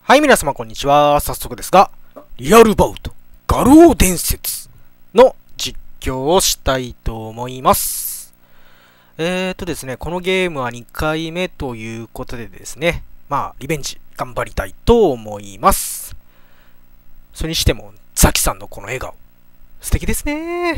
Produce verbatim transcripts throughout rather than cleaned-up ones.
はい、皆様こんにちは。早速ですが、リアルバウト画廊伝説の実況をしたいと思います。えーとですね、このゲームはにかいめということでですね、まあ、リベンジ頑張りたいと思います。それにしても、ザキさんのこの笑顔、素敵ですね。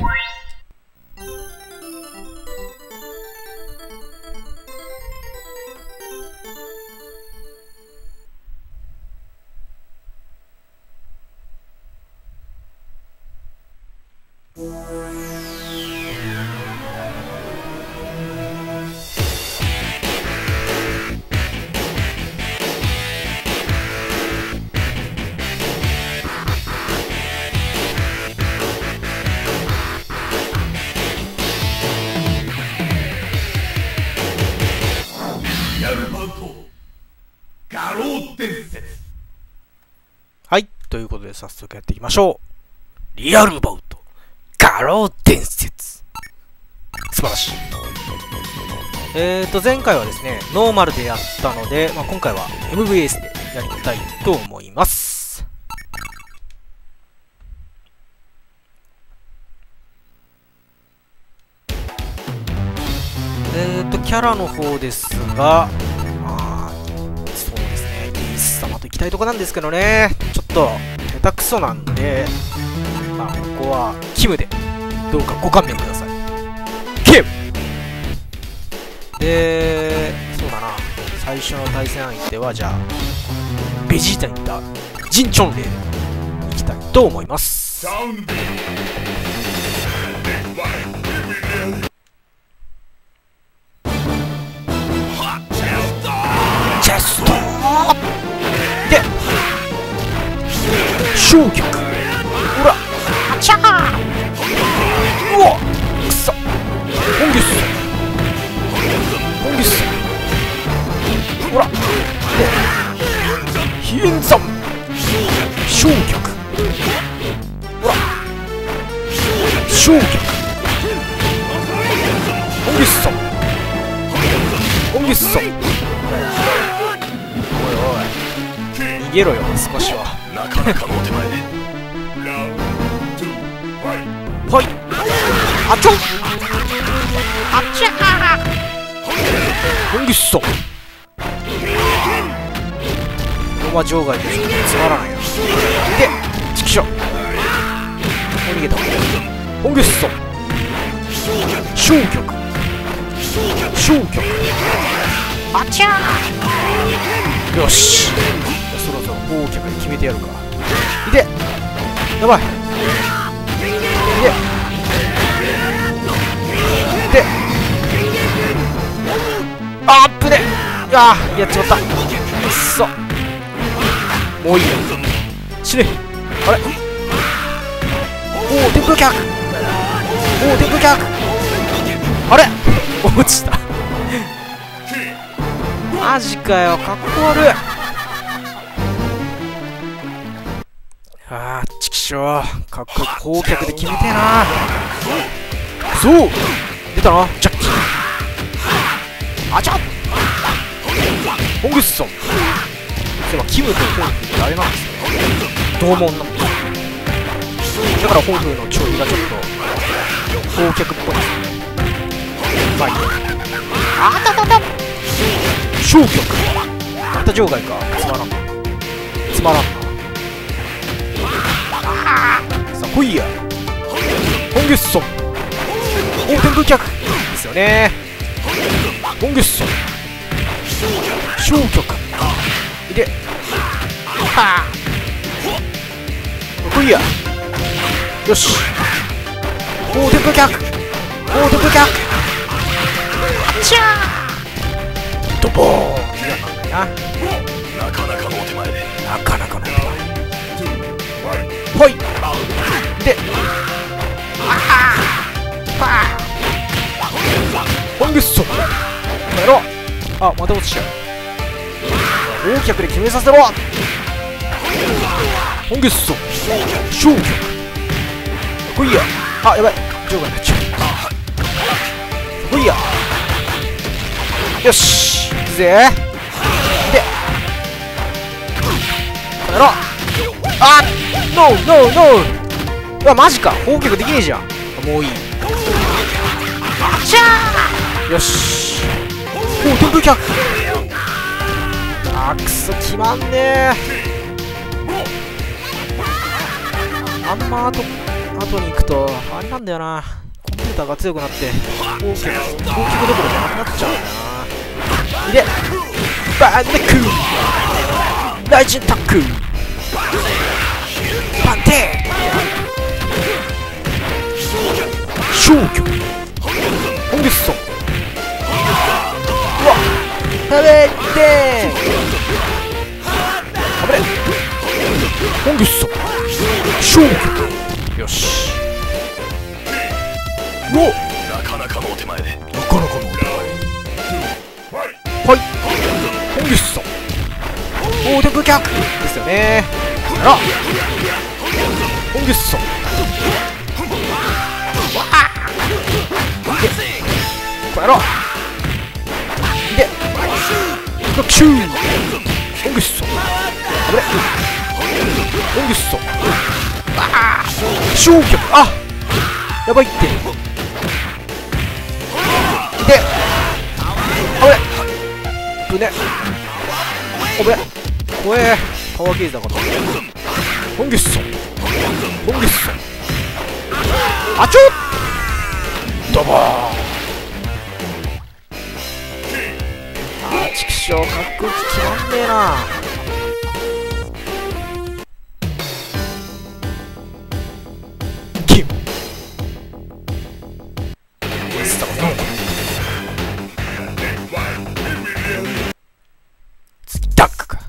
はい、ということで早速やっていきましょう。リアルバウト画廊伝説、素晴らしい。えーと前回はですねノーマルでやったので、まあ、今回は エムブイエス でやりたいと思います。えーとキャラの方ですが、まあそうですねイース様と行きたいとこなんですけどね、ちょっと下手くそなんで、まあここはキムでどうかご勘弁ください。キムで、そうだな、最初の対戦相手はじゃあベジータにいたジンチョンレイでいきたいと思います。チェストで消極、ほらあちゃー、うわくそ、本気っす本気っす、ほらでヒエンザン消極、ほら消極、本気っす本気っす、おいおい逃げろよ少しは。なかなかの手前ではいあちょあっちゃー本気っそロマ場外でつまらないな。でチキショもう逃げた本気っそ消極消極あっちゃー、よしそろそろ砲脚で決めてやるか。いてやばい、いてであっぶね、あーやっちまった、くっそもういいよ死ね、あれおお電風脚、おお電風脚、あれ落ちたマジかよ、かっこ悪い。あーチキショー、かっこいい砲脚で決めてえな。そう出たなジャッキー、あちゃっホングッソン、そういえばキムとホンフってあれなんですね、同門なんです。だからホンフの調理がちょっと砲脚っぽいですね。まあいいや、あたたた消極、また場外か、つまらんつまらんな。さあ来いやホンゲッソン、お電風脚ですよね。ホンゲッソン消極ではあ来いや、よしお電風脚、お電風脚あっちゃードボーンな、なかなかのお手前で、なかなかのお手前ほいでああパーホンゲッソンやろう、あまた落ちちゃう、大脚で決めさせろ、ホンゲッソン消極ほいや、あやばい場外になっちゃう、ほいやよしいくぜでやろ。あっノーノーノー。うわマジか、砲撃できねえじゃん。もういい。あちゃー。よし。おお天空キャック。あーくそ決まんねえ。あんま後後に行くとあれなんだよな、コンピューターが強くなって大きく大きくどころじゃなくなっちゃうんだよな。いでバンネックライジンタックパンテ消去ホンゲッソ。うわ食べて危ねホンゲッソ消去。よし。うおなかなかのお手前でなかなかのお手前。はいホンゲッソ。おお天空キャックですよね。やらホンゲッソ。わあでこうやろう。でキューホンゲッソ。あぶれホンゲッソ。ああ消極。あやばいってであぶれぶねおぶれ怖えパワーゲージだからホンゲッソホンゲッソ。あちょっドボー。あーちくしょうかっこよく決まんねえな。キムスターの次ダックか。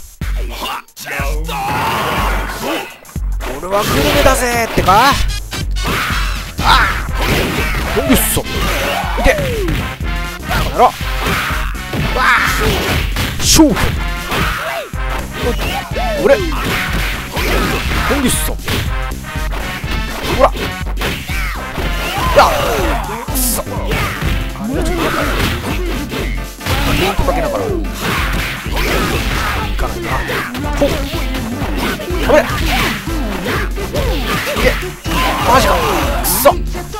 俺はグルメだぜってか。ああホンゲッソいてこの野郎。わあ消去俺ホンゲッソ。ほらやっくそあれがちょっとやばいな。リンクかけながらいかないな。ほっあぶれいけマジかくそ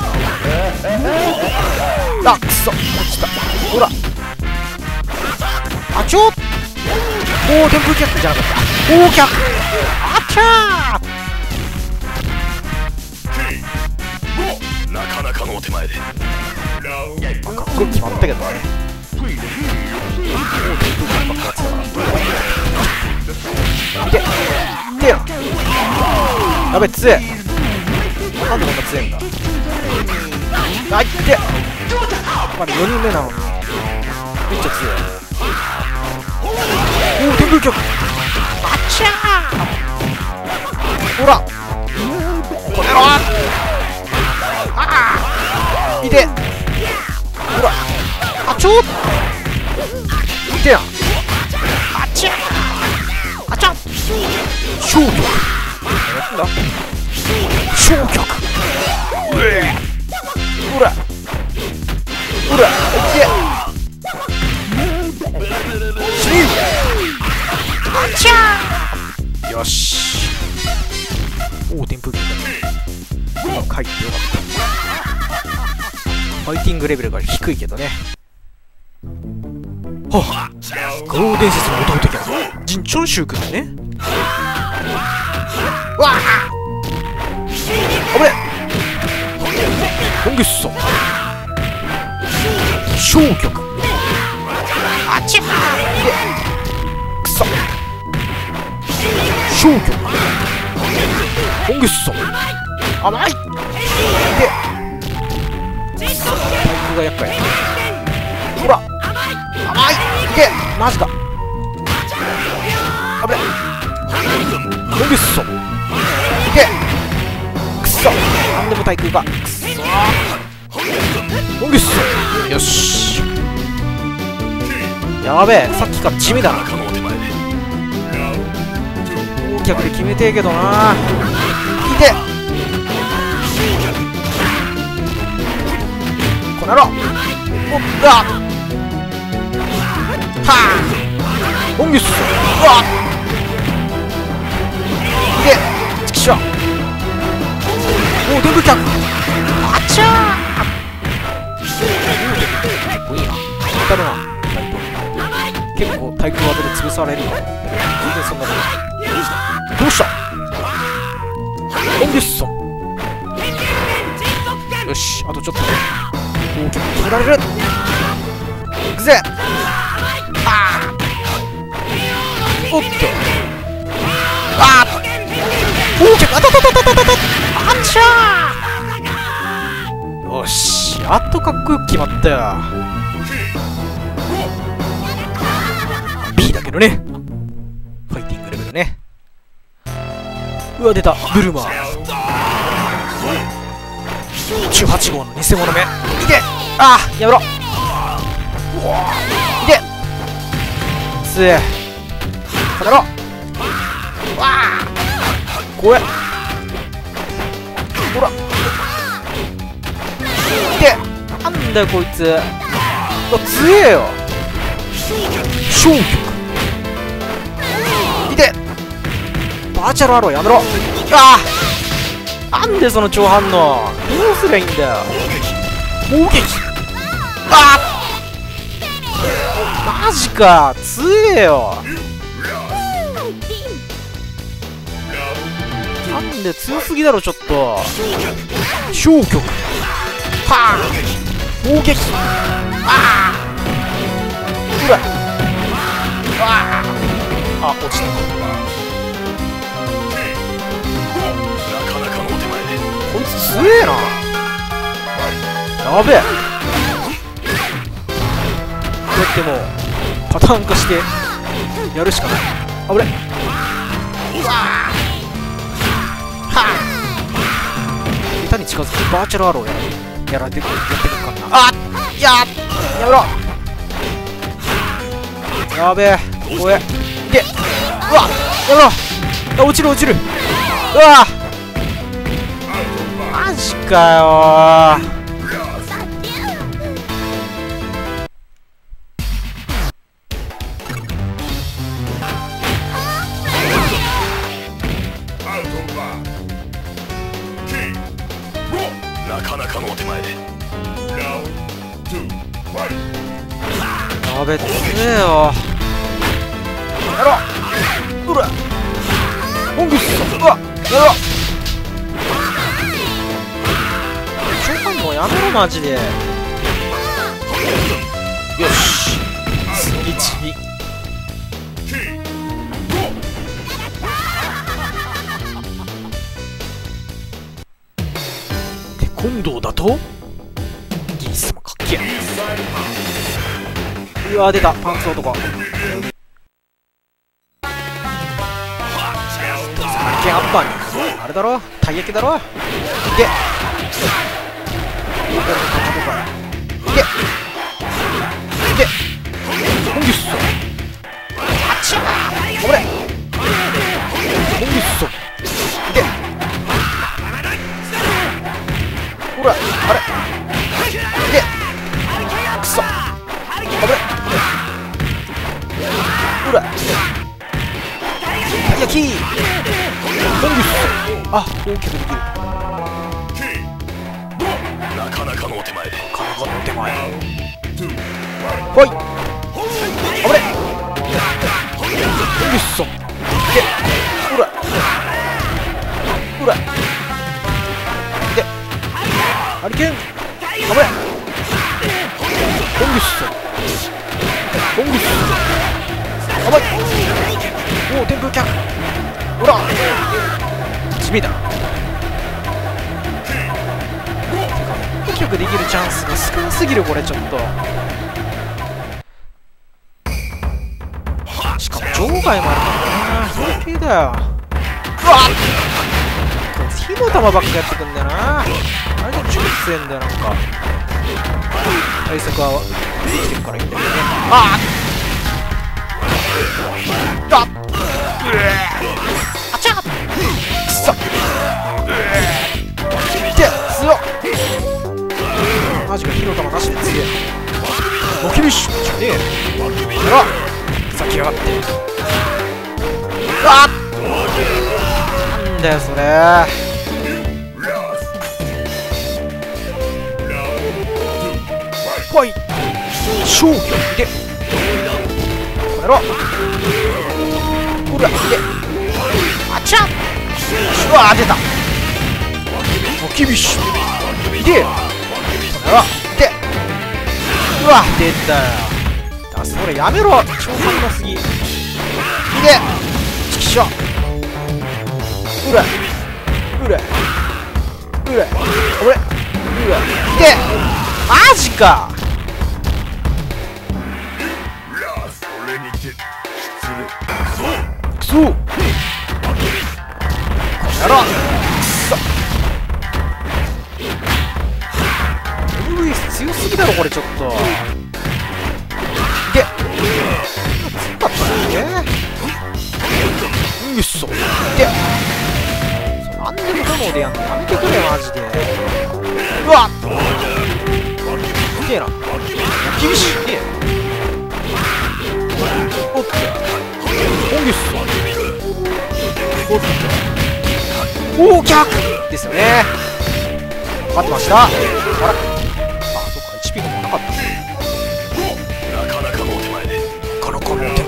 あくそ落ちた。ほらあちょっおお天空キャックじゃなかった。おおキャックあちゃーなかなかのお手前でかっこよく決まったけどね。おお天空キャックばっかやってたからいけいけよ。やべ強え。なんでこんな強いんだ。あいってまだよにんめなのにめっちゃ強い。おお天空キャックあっちゃー。ほらこれろああいてほらあちょっいてやんあっちゃあっちゃ消極なんだ消極うえほらほらいけ死にあっちゃよしおお天空キャックうまく入ってよかった。ファイティングレベルが低いけどね。はあグロー伝説の弟キャラジンチョンシュウ君だね。わああぶれホンゲッソ消極あちゃーでくそ消極ホンゲッソ甘いでタイミングが厄介。ほら甘いでマジかあぶれホンゲッソでくそなんでも対空かくそホンゲッソよしやべえさっきから地味だな。大脚で決めてえけどな。いてこの野郎おっだはあホンゲッソうわしゃ。おお、電風脚。あっちゃー。結構いいな。当たるな。結構対空技で潰されるよ。全然そんなことない。どうした。エンデュッソン。よし、あとちょっとで大きく止められる。いくぜ。あーおっと。あー大きくあたたたたたたた。あっちゃー。よし、やっとかっこよく決まったよ。 B だけどね。ファイティングレベルね。うわ、出たブルマー。じゅうはち号の偽物目。いて。ああ、やめろ。いて。つえ。かめろ。わあ。怖え。ほら。いて。なんだよこいつ。うわ、強えよ。消極。いて。バーチャルアローやめろ。ああ。なんでその超反応。どうすりゃいいんだよ。猛撃。ああ。マジか。強えよ。なんで強すぎだろちょっと。消極。はあ。猛撃。ああ。うわ。ああ。あ、落ちた。こいつ強えな。やべえ。こうやってもうパターン化してやるしかない。あぶれ。うわあ。はあ。下手に近づくとバーチャルアローやらやられてくるやってくるからな。あっやーやめろ。やべえ。怖え。いけ。うわやめろ。あ、落ちる落ちる。うわマジかよー。 なかなかのお手前で。 やべえ強えよ。やろう。うらモングス。うわやめろ。召喚もやめろマジで。よし次次。テコンドーだとギースもかっけえ。うわ出たパンツ男。さっきアッパーにあれだろたい焼きだろ。いけいけいけモンギュッソ。あっちゃーごめんモンギュッソ。いけほらあれいけくそあぶれほらたい焼きモンギュッソ。あ大きくできる。 なかなかのお手前で。 なかなかのお手前。ほいあぶれモンギュッソ。いけほらほらいけハリケーンあぶれモンギュッソモンギュッソあばい。おお電風脚。ほら地味だ。大きくできるチャンスが少なすぎるこれちょっと。しかも場外もあるからな。最低だよ。うわっこいつ火の玉ばっかやってくんだよな。あれで超強えんだよなんか。対策はできてるからいいんだけどね。あっあっあちゃっくそいて強っ。マジか火の玉なしで強え。モキビッシュじゃねえよ。ほら先やがって。あっなんなんだよそれ。ほい消去でこの野郎。ほらであちゃっ。うわ出た。もう厳しいでこの野郎でうわ出たよ。だそれやめろ超反応すぎでちきしょうらうらうら俺うらでマジか。くそこの野郎くそ。エムブイエス 強すぎだろこれちょっと。で強かったね。うっそで何でもどのでやんのやめてくれマジで。うわっすげえな厳しいね。おっと本気っすおっとおお逆ですよね。分かってました。あらあそっか エイチピー がもうなかった。 なかなかのお手前でなかなかのお手前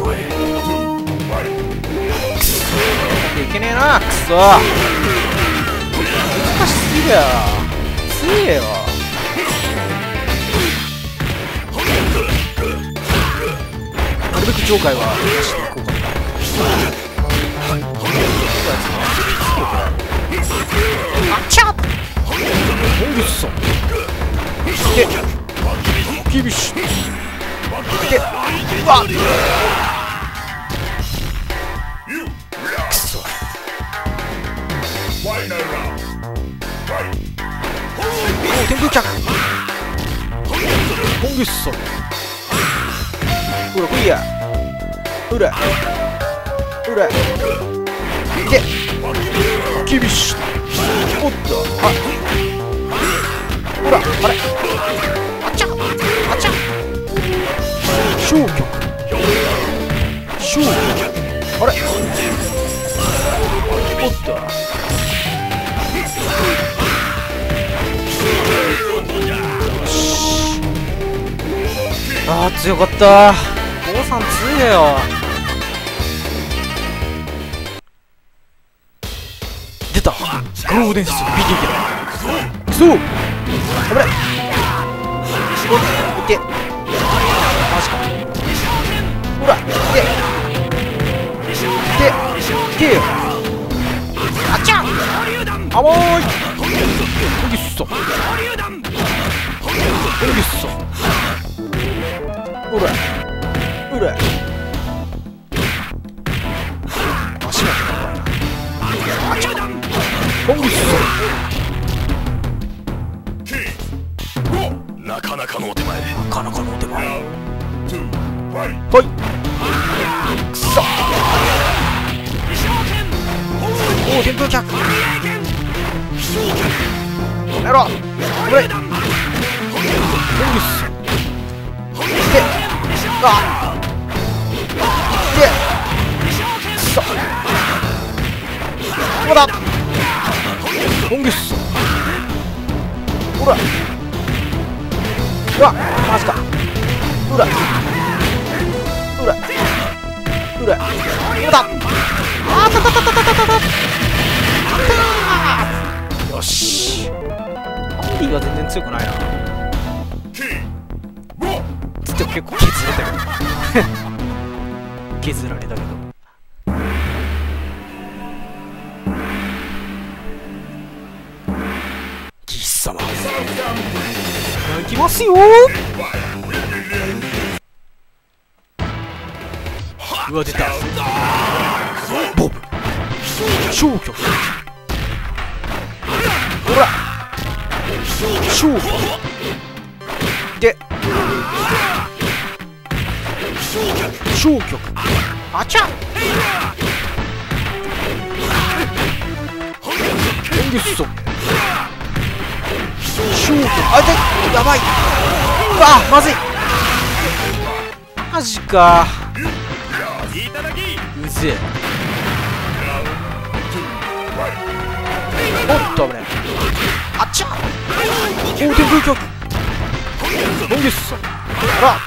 くそいけねえなくそ難しすぎだよ強えよ。なるべく上階は出していこうかな。あっちゃっほんぐっそで厳しいでうわっくそおお天空脚ほんぐっそほら来いやほらほらで厳しいおっとあほらあれあっちゃあっちゃ消極消極あれおっとあー強かった郷さん強えよ。出たゴーデンスビキビキそう危ないおっいけマジかほらいけでいけよあっちゃあもーいほぎっそほぎっそほらほら足があっちゃほぎっそなかなかのお手前でなかなかのお手前はいくそおお電風脚やろうこれほぎっそであでくそほらほんぎっそほらうわマジかうらうらうらうだあーたたたたたたたたよしアンディは全然強くないなつっても結構削れたけど削られたけど貴様いきますようわ出たボブ消去ほら消去で消去あちゃほんぎっそ消去あでやばいうわまずいマジかうぜえと危ねえ。あっちゃお天空脚ノンゲスさんあら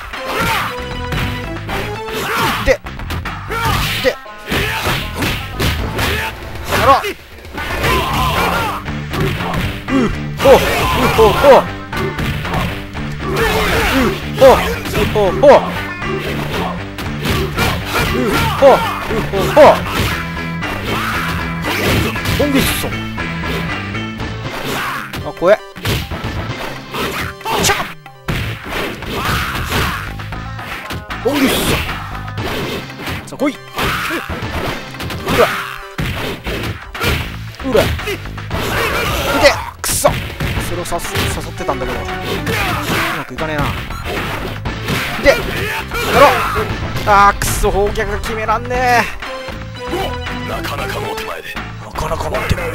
でであらううほうほうほううほうほうほうほうほうほうノンゲスさんあ怖えちゃっノンゲスさんさあ来いうらうらうでくそそれをさす誘ってたんだけどうまくいかねえなでやろうあーくそ砲撃が決めらんねえなかなかのお手前でなかなかのお手前く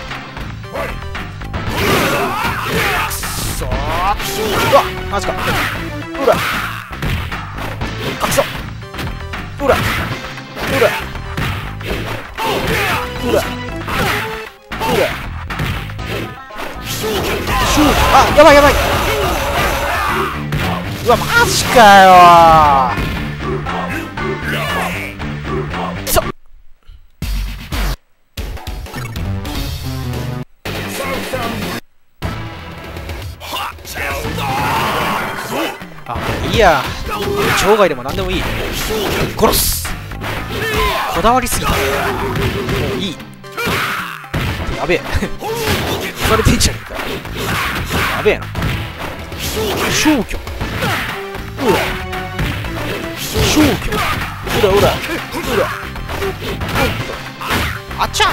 そーうわマジかうらあくそうらうらうらうらシューあやばいやばいうわマジかよーくそあいいや場外でも何でもいい殺すこだわりすぎたもういいやべえそれてんじゃねえかやべえな消去うら消去うらうらうらあっちゃ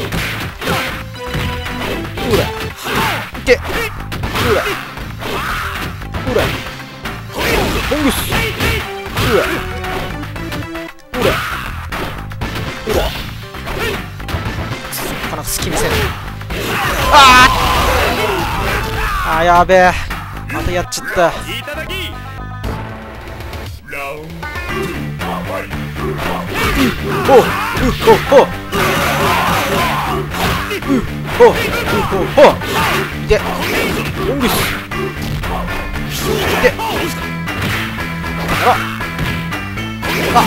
うらいけうらうらモングスうらうらうらなかなか好き見せるあーあーやべえまたやっちゃったおううほほうほほほほいでモングスいであらあ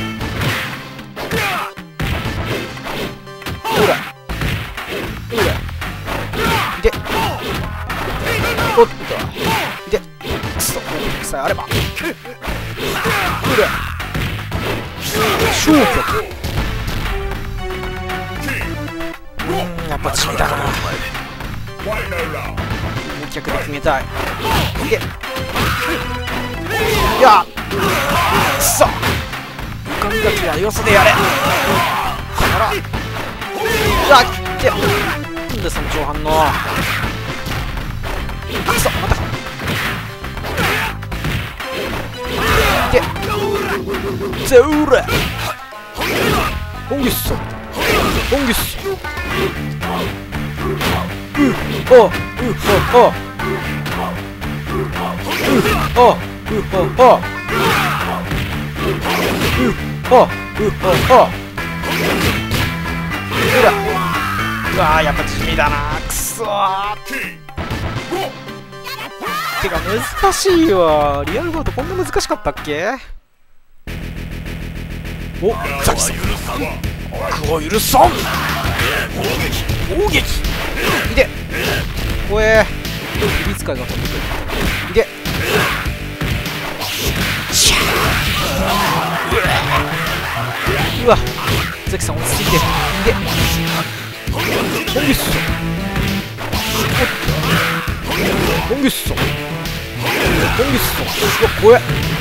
ほらほらいでおっといでくそさえあればほら消極うんやっぱ地味だなお客で決めたいいけいやくそ浮かんだ気はよそでやれあらうわっけなんでその上半のあくそまたかいけゼウレホンギスソホンギスソうおうおおうおうほほうほうほうらうわーやっぱ地味だなくそーてか難しいわリアルバートこんな難しかったっけおザキさん僕を許さん砲撃いで怖え指使いが飛んでくるいでうわザキさん落ち着いていでモンギスソモンギスソモンギスソうわ怖え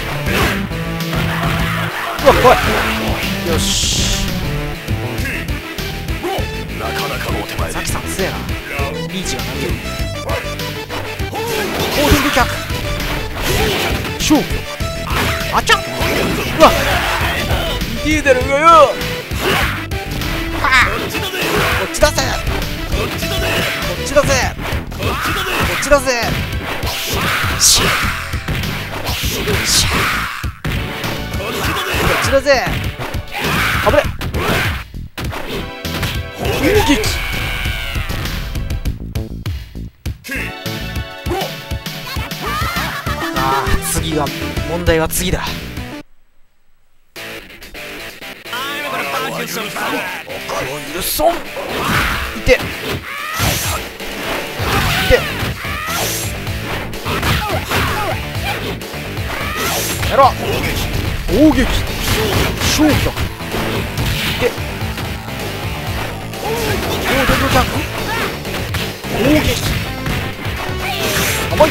うわ怖いよしなかなかのお手前でザキさん強えなリーチが投げるホールング脚消去あちゃうわ聞いてるがよはあこっちだぜこっちだぜこっちだぜこっちだぜシャーシャーこっちだぜあぶれ砲撃次が問題は次だ。黒いルソンいていてやろう。攻撃消極でおおダブルキャンプ攻撃甘い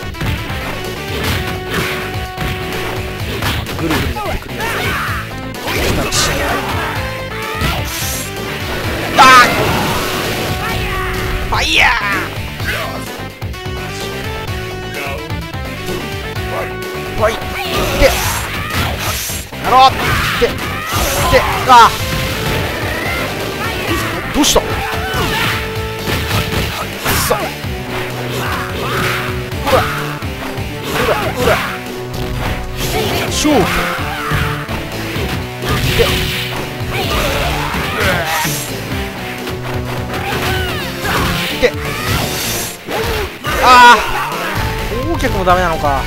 ぐるぐるやってくるやつ来たら死ねない。あーファイヤーファイでやろうでであーどうしたさあほらほらほら勝負ででああ攻撃もダメなのか。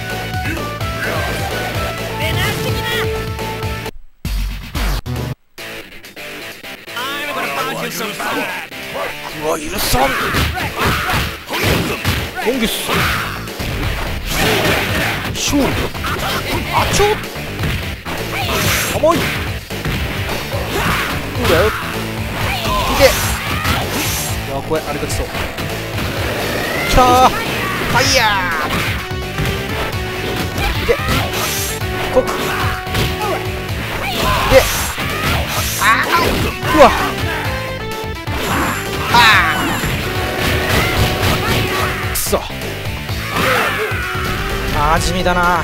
僕は許さん。今月勝利あちょっ甘いそうだよいけ。いやこれあれが来そうきたーファイヤーでコクであーうわあーくそあー地味だな。 な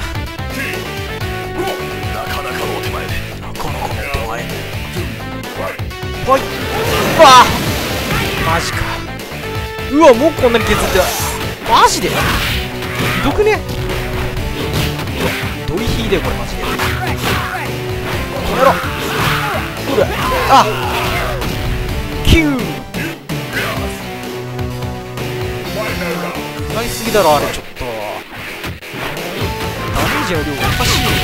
かなかのお手前でなかなかのお手前はいうわマジか。うわもうこんなに削ってマジでひどくね。ドリヒーでこれマジでこの野郎ほらあキューなりすぎだろあれちょっとダメージの量がおかしいよ。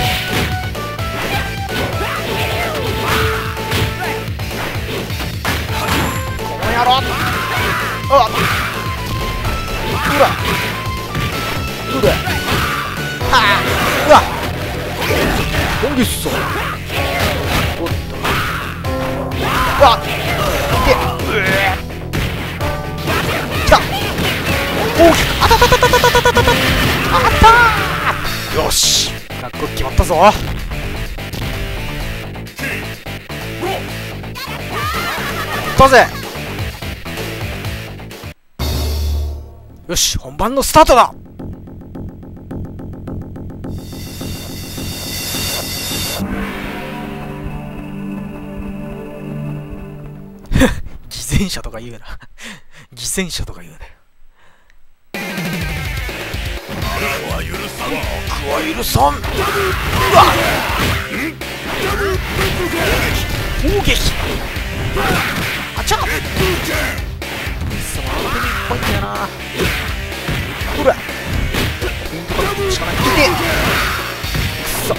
この野郎あうわうわはあうわどんぎっそおっとうわでうえきたおおあたたたたたたたたたたあったーよしかっこ決まったぞ。行ったぜ。よし本番のスタートだ。偽善者とか言うな偽善者とか言うなよ。 僕は許さん僕は許さん。うわ攻撃あちゃっ貴様あんなにいっぱいんだよな。ほらピントかけるしかない。いてくそ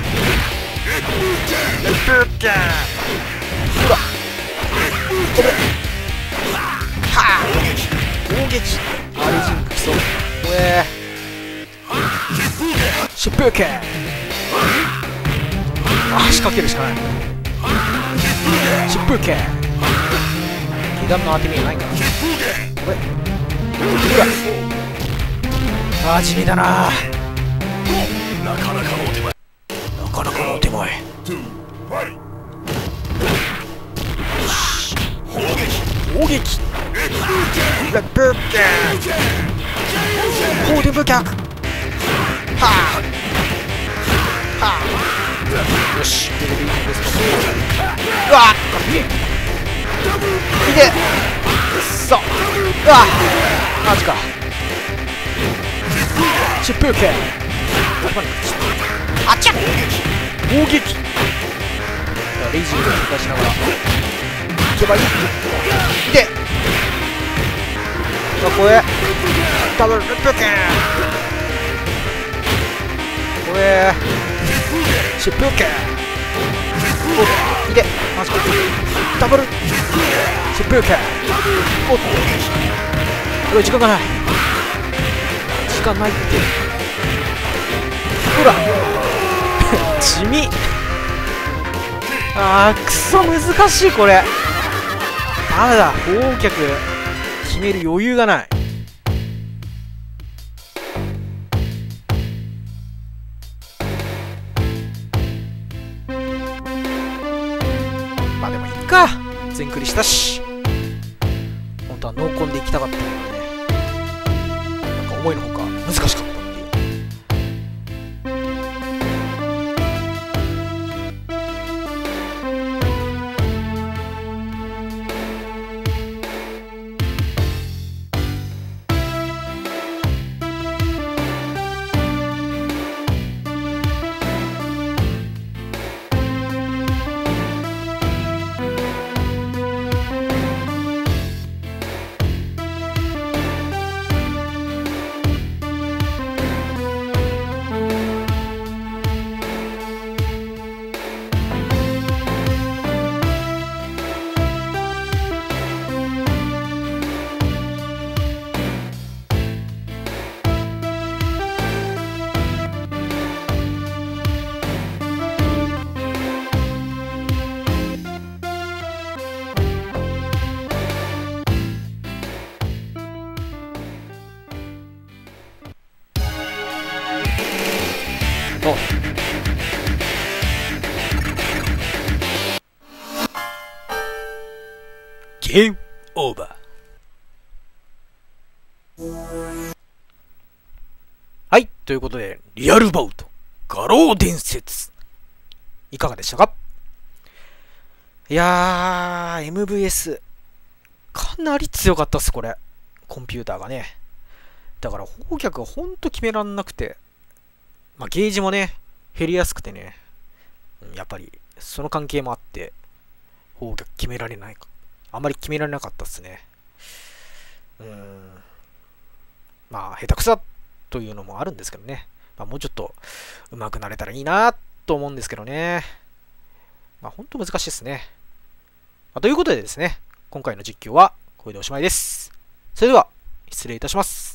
レップキャーほらこれはあ攻撃アルジンク来そうおえシュップーケーあ仕掛けるしかない。シュップーケー気団の当て身がないからこれほらあ地味だな。 なかなかのお手前なかなかのお手前攻撃レップーケーコーディブキャックはあはあよしうわっいけくっそうわマジかシップーケーあっちゃ攻撃レイジングを出しながらいけばいいでこれダブルレップーケーおえ疾風剣。おいでマジか。ダブル疾風剣。おっと時間がない時間ないって。ほら地味。あーくそ難しいこれ。ダメだ、砲脚決める余裕がない。まあでもいっか、全クリしたし。本当はノーコンで行きたかったんだけどね、なんか思いのほか難しかったっていう。ゲームオーバー。はい、ということでリアルバウト画廊伝説いかがでしたか？いやー エムブイエス かなり強かったっすこれ、コンピューターがね。だから砲脚がほんと決めらんなくて、まあ、ゲージもね減りやすくてね、やっぱりその関係もあって砲脚決められないか、あんまり決められなかったっすね。うーん。まあ、下手くそというのもあるんですけどね。まあ、もうちょっと上手くなれたらいいなと思うんですけどね。まあ、ほんと難しいですね。まあ、ということでですね、今回の実況はこれでおしまいです。それでは、失礼いたします。